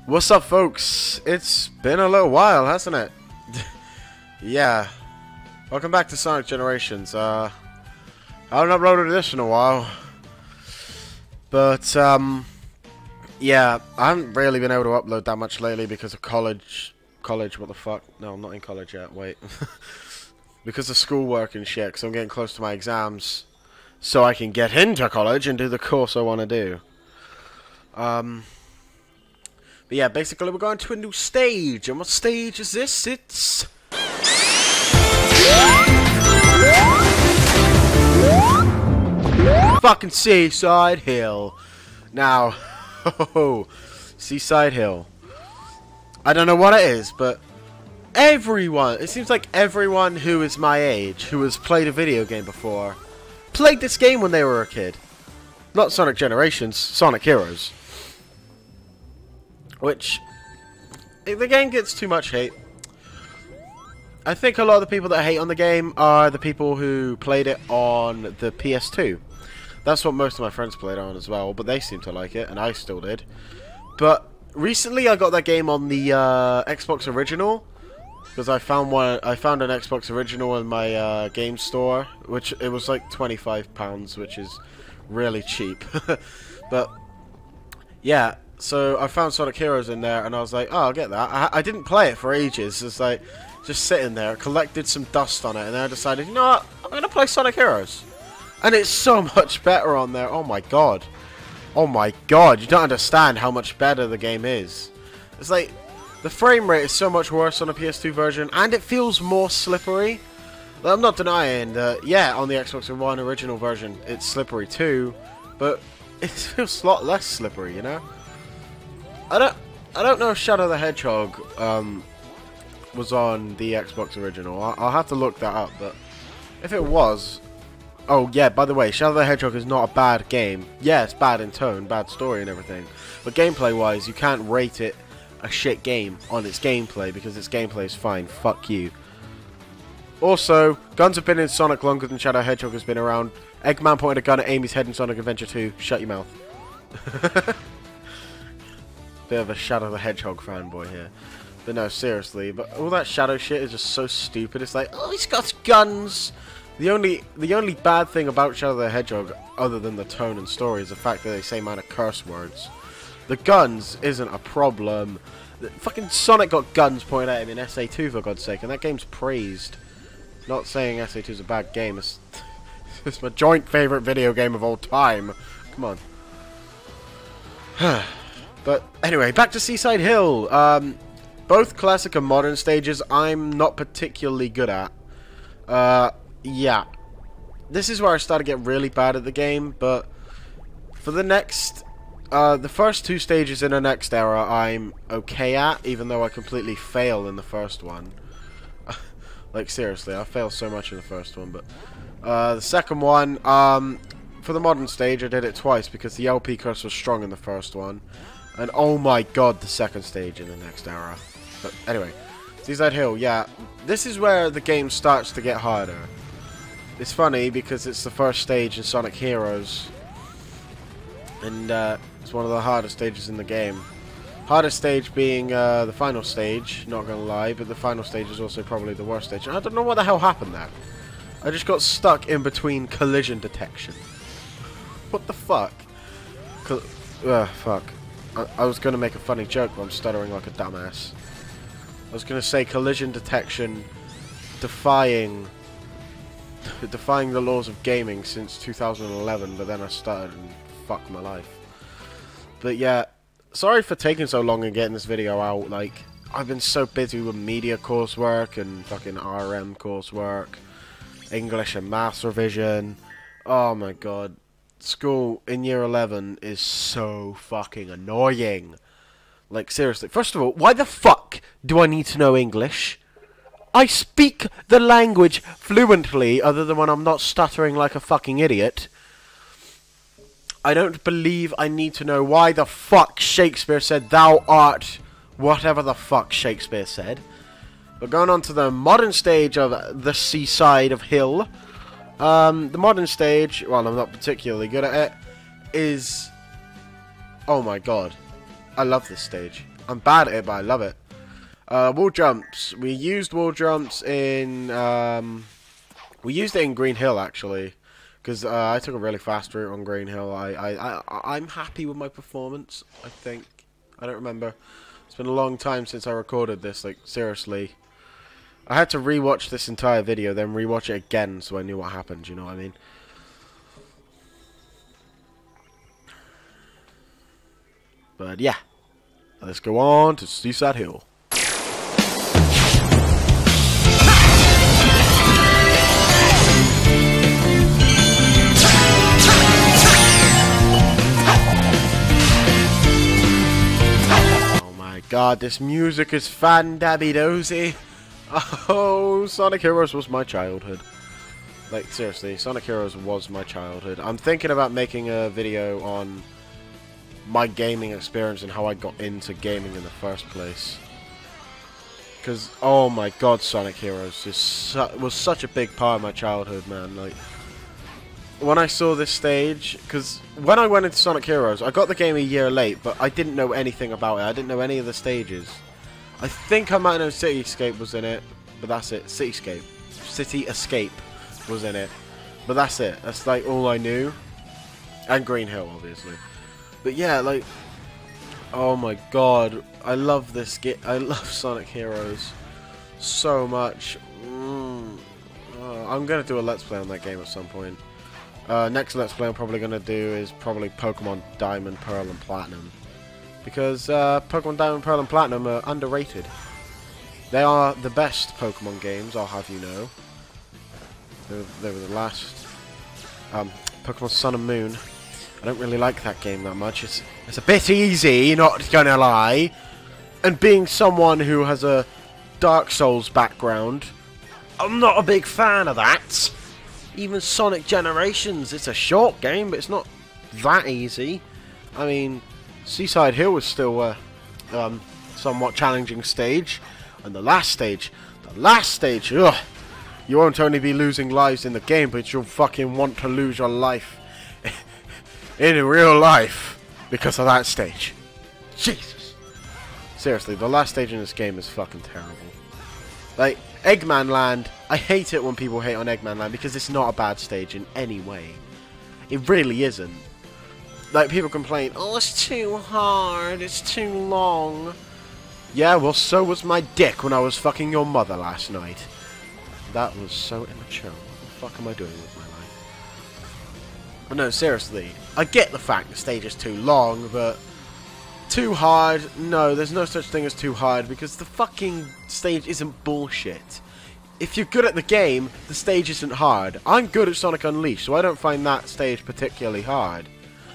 What's up, folks? It's been a little while, hasn't it? Yeah. Welcome back to Sonic Generations. I haven't uploaded this in a while. But, yeah, I haven't really been able to upload that much lately because of college, what the fuck? No, I'm not in college yet, wait. Because of schoolwork and shit, because I'm getting close to my exams. So I can get into college and do the course I want to do. But yeah, basically we're going to a new stage. And what stage is this? It's... fucking Seaside Hill. Now, Seaside Hill. I don't know what it is, but everyone, it seems like everyone who is my age, who has played a video game before, played this game when they were a kid. Not Sonic Generations, Sonic Heroes. Which, the game gets too much hate. I think a lot of the people that hate on the game are the people who played it on the PS2. That's what most of my friends played on as well, but they seem to like it, and I still did. But recently I got that game on the Xbox Original, because I found an Xbox Original in my game store, which it was like £25, which is really cheap. But yeah, so I found Sonic Heroes in there, and I was like, oh, I'll get that. I didn't play it for ages. It's like just sitting there, collected some dust on it, and then I decided, you know what, I'm gonna play Sonic Heroes, and it's so much better on there. Oh my god, you don't understand how much better the game is. It's like the frame rate is so much worse on the PS2 version, and it feels more slippery. I'm not denying that, yeah, on the Xbox One original version, it's slippery too, but it feels a lot less slippery, you know? I don't know if Shadow the Hedgehog was on the Xbox original. I'll have to look that up, but if it was... Oh, yeah, by the way, Shadow the Hedgehog is not a bad game. Yeah, it's bad in tone, bad story and everything, but gameplay-wise, you can't rate it a shit game on its gameplay, because its gameplay is fine. Fuck you. Also, guns have been in Sonic longer than Shadow Hedgehog has been around. Eggman pointed a gun at Amy's head in Sonic Adventure 2. Shut your mouth. Bit of a Shadow the Hedgehog fanboy here. But no, seriously, but all that Shadow shit is just so stupid. It's like, oh, he's got guns! The only bad thing about Shadow the Hedgehog, other than the tone and story, is the fact that they say amount of curse words. The guns isn't a problem. Fucking Sonic got guns pointed at him in SA2, for God's sake, and that game's praised. Not saying SA2 is a bad game, it's my joint favourite video game of all time. Come on. But anyway, back to Seaside Hill. Both classic and modern stages I'm not particularly good at. Yeah. This is where I started to get really bad at the game, but for the next... the first two stages in the next era I'm okay at, even though I completely fail in the first one. Like, seriously, I fail so much in the first one, but... the second one, for the modern stage, I did it twice, because the LP curse was strong in the first one. And oh my god, the second stage in the next era. But anyway, Seaside Hill, yeah. This is where the game starts to get harder. It's funny, because it's the first stage in Sonic Heroes. And, it's one of the hardest stages in the game. Hardest stage being the final stage, not gonna lie, but the final stage is also probably the worst stage. I don't know what the hell happened there. I just got stuck in between collision detection. What the fuck? Fuck. I was gonna make a funny joke, but I'm stuttering like a dumbass. I was gonna say collision detection defying the laws of gaming since 2011, but then I stuttered and fucked my life. But yeah, sorry for taking so long and getting this video out. Like, I've been so busy with media coursework and fucking RM coursework, English and maths revision. Oh my god. School in year 11 is so fucking annoying. Like, seriously. First of all, why the fuck do I need to know English? I speak the language fluently, other than when I'm not stuttering like a fucking idiot. I don't believe I need to know why the fuck Shakespeare said thou art whatever the fuck Shakespeare said. But going on to the modern stage of the Seaside of Hill. The modern stage, well, I'm not particularly good at it, is... oh my god. I love this stage. I'm bad at it, but I love it. Wall jumps. We used wall jumps in... we used it in Green Hill, actually. Because I took a really fast route on Green Hill. I'm happy with my performance, I think. I don't remember. It's been a long time since I recorded this, like, seriously. I had to rewatch this entire video, then rewatch it again so I knew what happened, you know what I mean? But yeah, let's go on to Seaside Hill. Oh my god, this music is fan-dabby-dozy. Oh, Sonic Heroes was my childhood. Like, seriously, Sonic Heroes was my childhood. I'm thinking about making a video on my gaming experience and how I got into gaming in the first place. Because, oh my god, Sonic Heroes was such a big part of my childhood, man. Like, when I saw this stage, because when I went into Sonic Heroes, I got the game a year late, but I didn't know anything about it. I didn't know any of the stages. I think I might know Cityscape was in it, but that's it. City Escape was in it, but that's it. That's like all I knew. And Green Hill, obviously. But yeah, like, oh my god, I love this game. I love Sonic Heroes so much. I'm gonna do a Let's Play on that game at some point. Next Let's Play I'm probably gonna do is probably Pokemon Diamond, Pearl, and Platinum. Because Pokemon Diamond, Pearl, and Platinum are underrated. They are the best Pokemon games, I'll have you know. They were the last. Pokemon Sun and Moon. I don't really like that game that much. It's a bit easy, not gonna lie. And being someone who has a Dark Souls background, I'm not a big fan of that. Even Sonic Generations, it's a short game, but it's not that easy. I mean, Seaside Hill was still a somewhat challenging stage, and the last stage, ugh, you won't only be losing lives in the game, but you'll fucking want to lose your life in real life because of that stage. Jesus. Seriously, the last stage in this game is fucking terrible. Like, Eggman Land, I hate it when people hate on Eggman Land because it's not a bad stage in any way. It really isn't. Like, people complain, oh, it's too hard, it's too long. Yeah, well, so was my dick when I was fucking your mother last night. That was so immature. What the fuck am I doing with my life? But no, seriously, I get the fact the stage is too long, but too hard? No, there's no such thing as too hard, because the fucking stage isn't bullshit. If you're good at the game, the stage isn't hard. I'm good at Sonic Unleashed, so I don't find that stage particularly hard.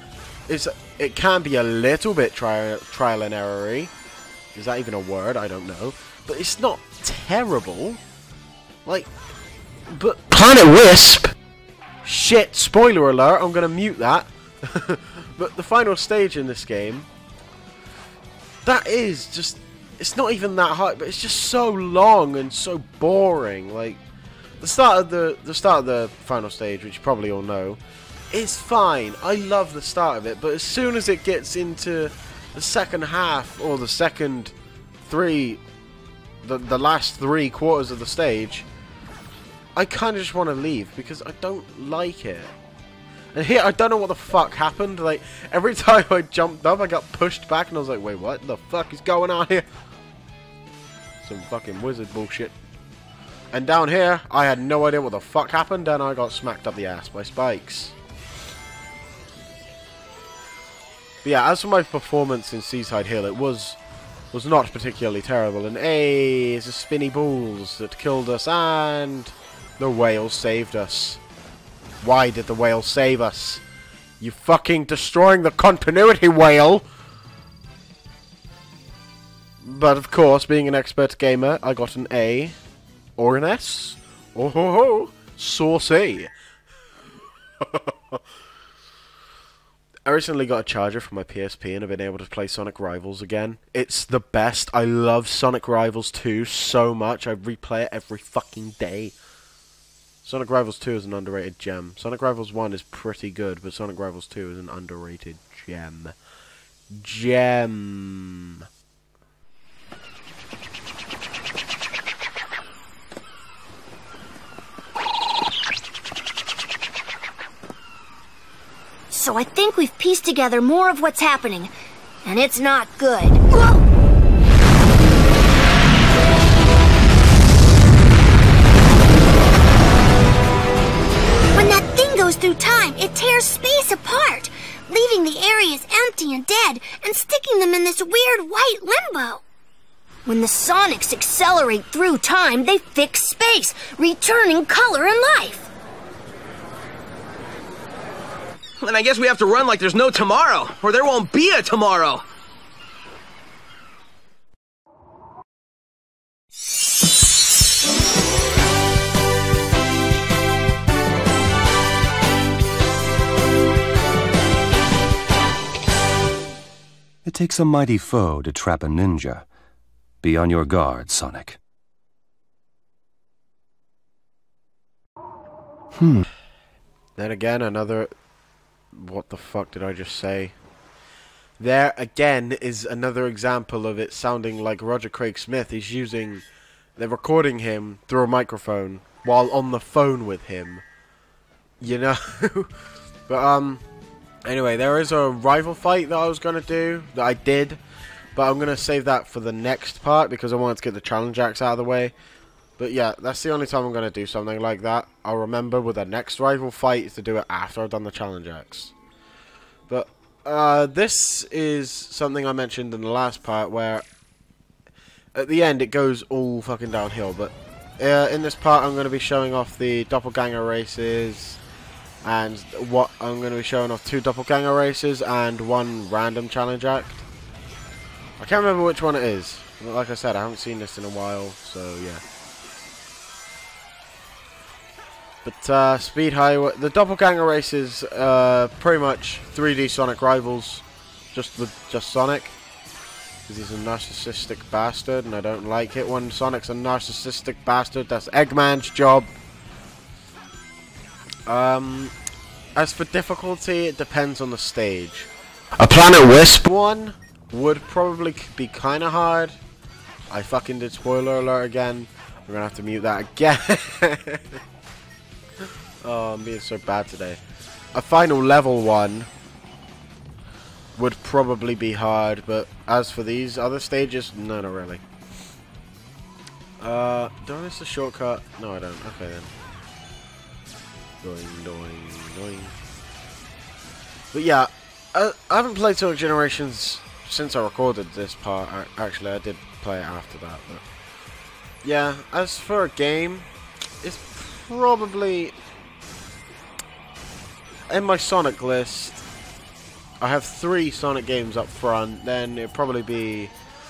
It can be a little bit trial and error-y. Is that even a word? I don't know. But it's not terrible. Like, but Planet Wisp! Shit, spoiler alert, I'm gonna mute that. But the final stage in this game, that is just, it's not even that hard, but it's just so long and so boring. Like, the start of the final stage, which you probably all know, is fine. I love the start of it, but as soon as it gets into the second half, or the second the last 3 quarters of the stage, I kind of just want to leave, because I don't like it. And here, I don't know what the fuck happened. Like, every time I jumped up, I got pushed back, and I was like, wait, what the fuck is going on here? Some fucking wizard bullshit. And down here, I had no idea what the fuck happened, and I got smacked up the ass by spikes. But yeah, as for my performance in Seaside Hill, it was not particularly terrible. And hey, it's the spinny balls that killed us, and the whale saved us. Why did the whale save us? You fucking destroying the continuity, whale! But of course, being an expert gamer, I got an A. Or an S. Oh ho ho! Saucy! I recently got a charger for my PSP and I've been able to play Sonic Rivals again. It's the best. I love Sonic Rivals 2 so much. I replay it every fucking day. Sonic Rivals 2 is an underrated gem. Sonic Rivals 1 is pretty good, but Sonic Rivals 2 is an underrated gem. So I think we've pieced together more of what's happening. And it's not good. Whoa! When that thing goes through time, it tears space apart, leaving the areas empty and dead, and sticking them in this weird white limbo. When the Sonics accelerate through time, they fix space, returning color and life. Then I guess we have to run like there's no tomorrow, or there won't be a tomorrow. It takes a mighty foe to trap a ninja. Be on your guard, Sonic. Then again, another... What the fuck did I just say? There again is another example of it sounding like Roger Craig Smith. He's using... They're recording him through a microphone while on the phone with him. You know? But, anyway, there is a rival fight that I was going to do, that I did, but I'm going to save that for the next part because I wanted to get the challenge acts out of the way. But yeah, that's the only time I'm going to do something like that. I'll remember with the next rival fight to do it after I've done the challenge acts. But, this is something I mentioned in the last part where, at the end, it goes all fucking downhill. But, in this part, I'm going to be showing off the doppelganger races. And what I'm going to be showing off 2 doppelganger races and 1 random challenge act. I can't remember which one it is. Like I said, I haven't seen this in a while, so yeah. But Speed Highway, the doppelganger races, pretty much 3D Sonic rivals, just Sonic, because he's a narcissistic bastard, and I don't like it when Sonic's a narcissistic bastard. That's Eggman's job. As for difficulty, it depends on the stage. A Planet Wisp one would probably be kind of hard. I fucking did spoiler alert again. We're gonna have to mute that again. Oh, I'm being so bad today. A final level one would probably be hard, but as for these other stages, no, not really. Do I miss a shortcut? No, I don't. Okay then. Doing, doing, doing. But yeah, I haven't played Sonic Generations since I recorded this part. Actually, I did play it after that. But yeah, as for a game, it's probably in my Sonic list. I have 3 Sonic games up front. Then it'd probably be.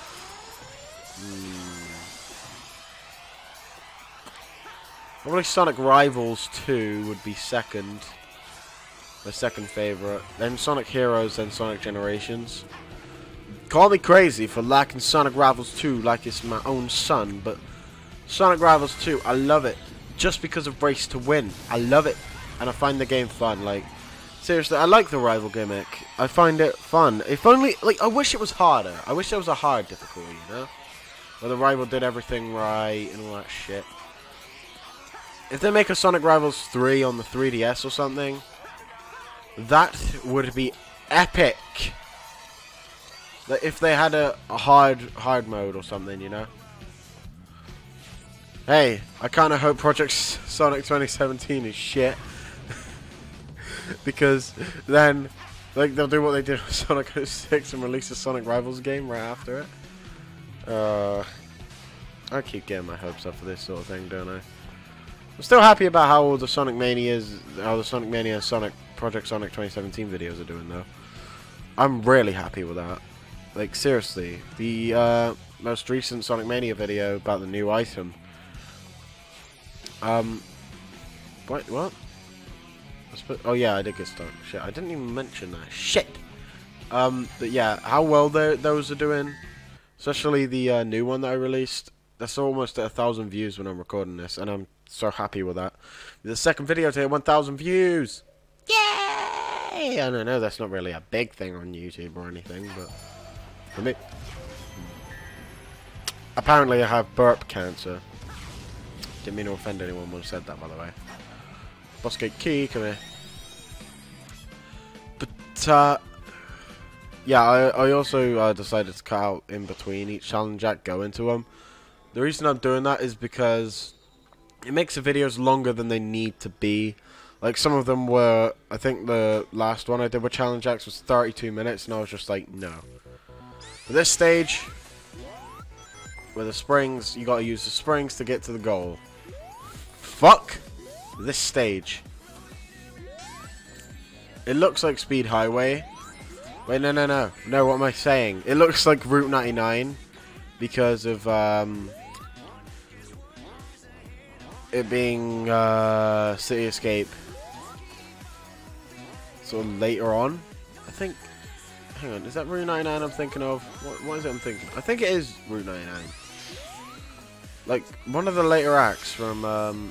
Probably Sonic Rivals 2 would be second. My second favourite. Then Sonic Heroes, then Sonic Generations. Call me crazy for liking Sonic Rivals 2 like it's my own son, but Sonic Rivals 2, I love it. Just because of Race to Win. I love it. And I find the game fun. Like, seriously, I like the rival gimmick. I find it fun. If only, like, I wish it was harder. I wish there was a hard difficulty, you know? Where the rival did everything right and all that shit. If they make a Sonic Rivals 3 on the 3DS or something, that would be epic. Like if they had a hard mode or something, you know. Hey, I kind of hope Project Sonic 2017 is shit. Because then, like, they'll do what they did with Sonic 06 and release a Sonic Rivals game right after it. I keep getting my hopes up for this sort of thing, don't I? I'm still happy about how all the Sonic Mania and Sonic Project Sonic 2017 videos are doing, though. I'm really happy with that. Like, seriously, the most recent Sonic Mania video about the new item. Wait, what? Oh yeah, I did get started. Shit, I didn't even mention that. Shit. But yeah, how well those are doing, especially the new one that I released. That's almost at 1,000 views when I'm recording this, and I'm so happy with that. The second video to hit 1,000 views. Yay! I don't know, that's not really a big thing on YouTube or anything, but for me, apparently I have burp cancer. Didn't mean to offend anyone when I said that, by the way. Bossgate Key, come here. But But, yeah, I also decided to cut out in between each challenge act, go into them. The reason I'm doing that is because it makes the videos longer than they need to be. Like, some of them were, I think the last one I did with challenge acts was 32 minutes, and I was just like, no. For this stage, with the springs, you gotta use the springs to get to the goal. Fuck this stage. It looks like Speed Highway. Wait, no. No, what am I saying? It looks like Route 99 because of, it being, City Escape. Sort of later on, I think. Hang on, is that Route 99 I'm thinking of? What is it I'm thinking? I think it is Route 99. Like, one of the later acts from,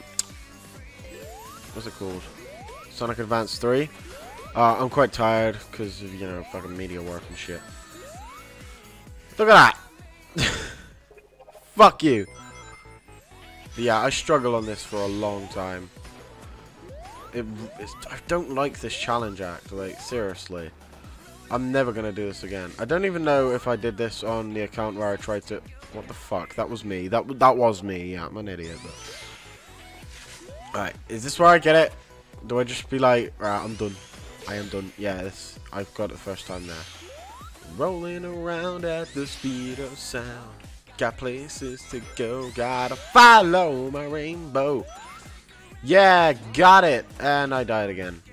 what's it called? Sonic Advance 3. I'm quite tired because of, you know, fucking media work and shit. Look at that! Fuck you! But yeah, I struggle on this for a long time. I don't like this challenge act, like, seriously. I'm never gonna do this again. I don't even know if I did this on the account where I tried to... What the fuck? That was me. That was me. Yeah, I'm an idiot, but... Alright, is this where I get it? Do I just be like, right, I'm done. I am done. Yeah, I've got it the first time there. Rolling around at the speed of sound. Got places to go. Gotta follow my rainbow. Yeah, got it. And I died again.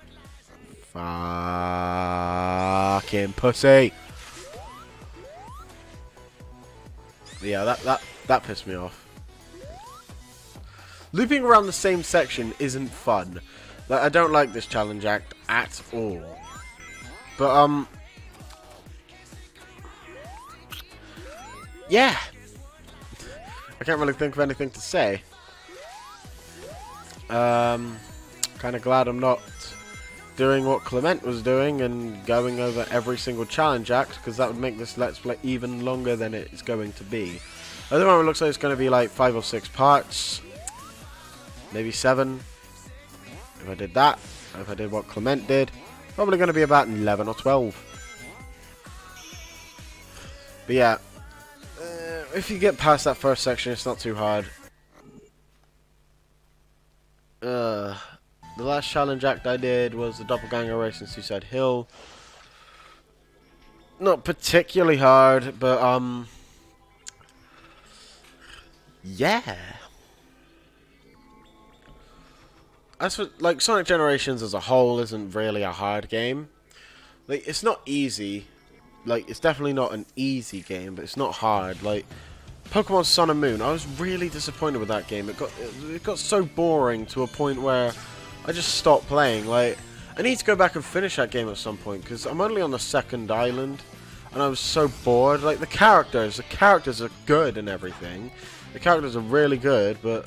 Fucking pussy. Yeah, that pissed me off. Looping around the same section isn't fun. Like, I don't like this challenge act at all. But, yeah. I can't really think of anything to say. Kind of glad I'm not doing what Clement was doing and going over every single challenge act, because that would make this Let's Play even longer than it's going to be. At the moment it looks like it's going to be like 5 or 6 parts. Maybe 7. If I did that, if I did what Clement did, probably going to be about 11 or 12. But yeah, if you get past that first section, it's not too hard. The last challenge act I did was the Doppelganger race in Seaside Hill. Not particularly hard, but yeah. As for, like, Sonic Generations as a whole isn't really a hard game. Like, it's not easy. Like, it's definitely not an easy game, but it's not hard. Like, Pokemon Sun and Moon, I was really disappointed with that game. It got so boring to a point where I just stopped playing. Like, I need to go back and finish that game at some point, because I'm only on the 2nd island, and I was so bored. Like, the characters are good and everything. The characters are really good, but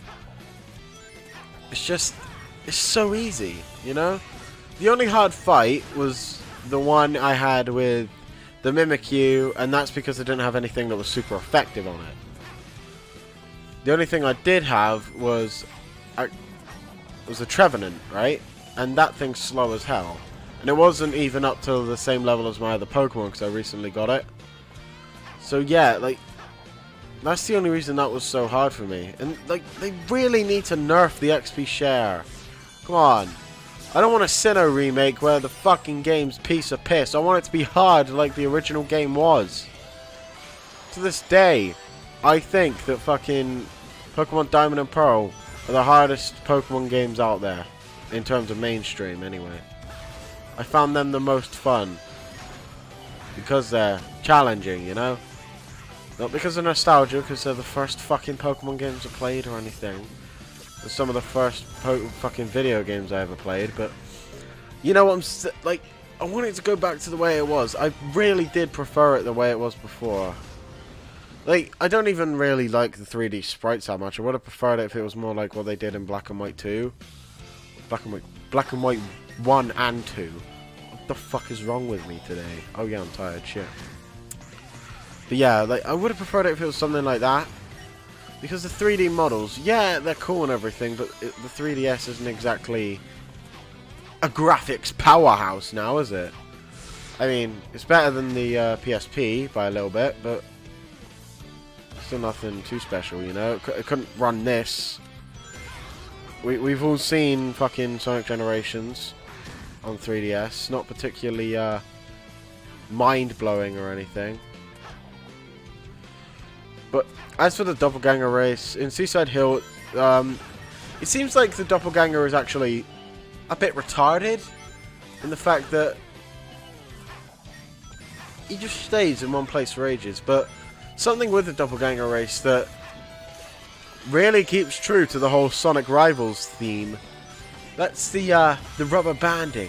it's just... It's so easy, you know? The only hard fight was the one I had with the Mimikyu, and that's because I didn't have anything that was super effective on it. The only thing I did have was a Trevenant, right? And that thing's slow as hell. And it wasn't even up to the same level as my other Pokemon, because I recently got it. So yeah, like, that's the only reason that was so hard for me. And, like, they really need to nerf the XP share. Come on. I don't want a Sinnoh remake where the fucking game's piece of piss. I want it to be hard like the original game was. To this day, I think that fucking Pokemon Diamond and Pearl are the hardest Pokemon games out there. In terms of mainstream, anyway. I found them the most fun. Because they're challenging, you know? Not because of nostalgia, because they're the first fucking Pokemon games I played or anything. Some of the first fucking video games I ever played, but you know what like, I want it to go back to the way it was. I really did prefer it the way it was before. Like, I don't even really like the 3D sprites that much. I would have preferred it if it was more like what they did in Black and White 2. Black and White 1 and 2. What the fuck is wrong with me today? Oh yeah, I'm tired, shit. But yeah, like, I would have preferred it if it was something like that. Because the 3D models, yeah, they're cool and everything, but the 3DS isn't exactly a graphics powerhouse now, is it? I mean, it's better than the PSP by a little bit, but still nothing too special, you know? It couldn't run this. We've all seen fucking Sonic Generations on 3DS. Not particularly mind-blowing or anything. But as for the Doppelganger race, in Seaside Hill, it seems like the Doppelganger is actually a bit retarded in the fact that he just stays in one place for ages. But something with the Doppelganger race that really keeps true to the whole Sonic Rivals theme, that's the rubber banding.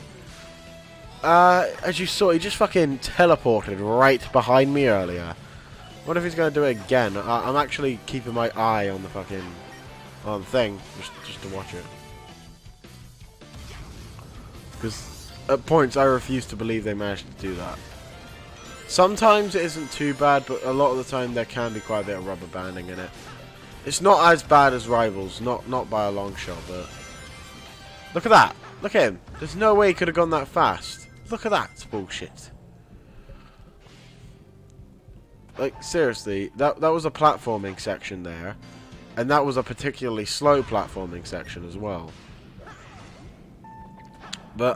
As you saw, he just fucking teleported right behind me earlier. What if he's going to do it again? I'm actually keeping my eye on the fucking thing, just to watch it. Because at points I refuse to believe they managed to do that. Sometimes it isn't too bad, but a lot of the time there can be quite a bit of rubber banding in it. It's not as bad as Rivals, not by a long shot, but look at that. Look at him. There's no way he could have gone that fast. Look at that. It's bullshit. Like, seriously, that was a platforming section there. And that was a particularly slow platforming section as well. But,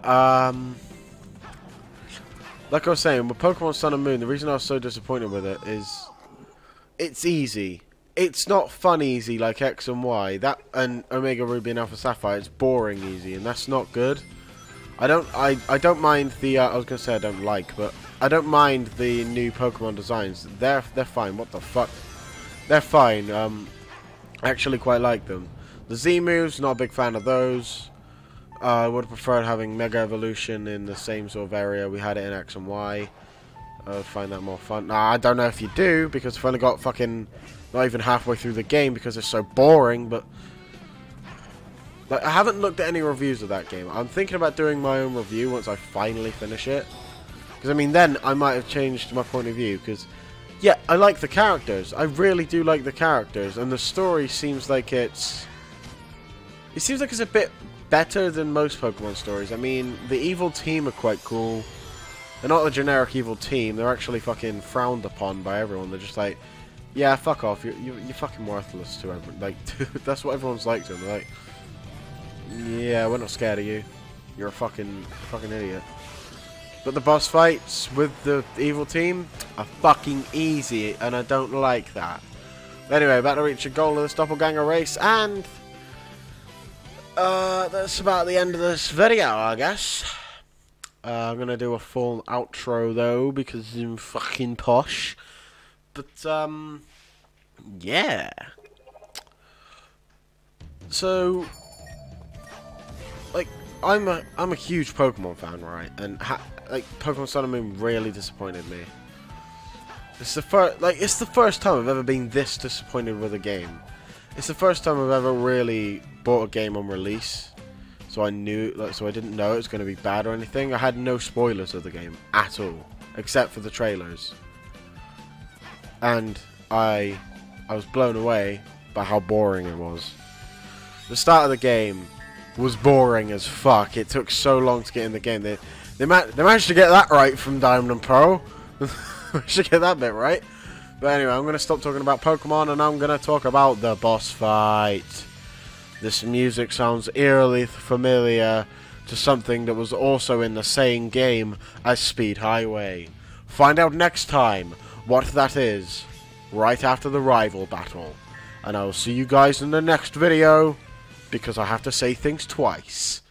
like I was saying, with Pokemon Sun and Moon, the reason I was so disappointed with it is it's easy. It's not fun easy like X and Y. That and Omega Ruby and Alpha Sapphire, it's boring easy, and that's not good. I don't mind the I was gonna say I don't like, but I don't mind the new Pokemon designs. They're fine. What the fuck? They're fine. I actually quite like them. The Z moves, not a big fan of those. I would have preferred having Mega Evolution in the same sort of area we had it in X and Y. I would find that more fun. Nah, I don't know if you do, because I've only got fucking not even halfway through the game because it's so boring, but like, I haven't looked at any reviews of that game. I'm thinking about doing my own review once I finally finish it. Because, I mean, then I might have changed my point of view, because, yeah, I like the characters. I really do like the characters, and the story seems like it's a bit better than most Pokemon stories. I mean, the evil team are quite cool. They're not the generic evil team. They're actually fucking frowned upon by everyone. They're just like, yeah, fuck off. You're fucking worthless to everyone. Like, that's what everyone's like to them. They're like, yeah, we're not scared of you. You're a fucking idiot. But the boss fights with the evil team are fucking easy, and I don't like that. Anyway, about to reach a goal of this Doppelganger race, and that's about the end of this video, I guess. I'm gonna do a full outro though, because I'm fucking posh. But yeah. So, like, I'm a huge Pokemon fan, right? And like, Pokemon Sun and Moon really disappointed me. It's the first time I've ever been this disappointed with a game. It's the first time I've ever really bought a game on release, so I didn't know it was going to be bad or anything. I had no spoilers of the game at all, except for the trailers, and I was blown away by how boring it was. The start of the game was boring as fuck. It took so long to get in the game. They managed to get that right from Diamond and Pearl. Managed to get that bit right. But anyway, I'm going to stop talking about Pokemon, and I'm going to talk about the boss fight. This music sounds eerily familiar to something that was also in the same game as Speed Highway. Find out next time what that is, right after the rival battle. And I will see you guys in the next video, because I have to say things twice.